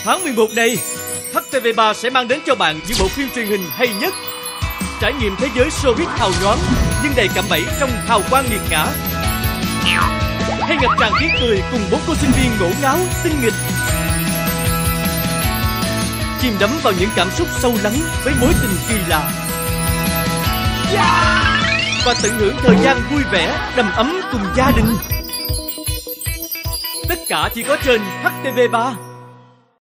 Tháng 11 này, HTV3 sẽ mang đến cho bạn những bộ phim truyền hình hay nhất. Trải nghiệm thế giới showbiz hào nhoáng nhưng đầy cạm bẫy trong hào quang nghiệt ngã. Hay ngập tràn tiếng cười cùng 4 cô sinh viên ngổ ngáo, tinh nghịch. Chìm đắm vào những cảm xúc sâu lắng với mối tình kỳ lạ. Và tận hưởng thời gian vui vẻ, đầm ấm cùng gia đình. Tất cả chỉ có trên HTV3.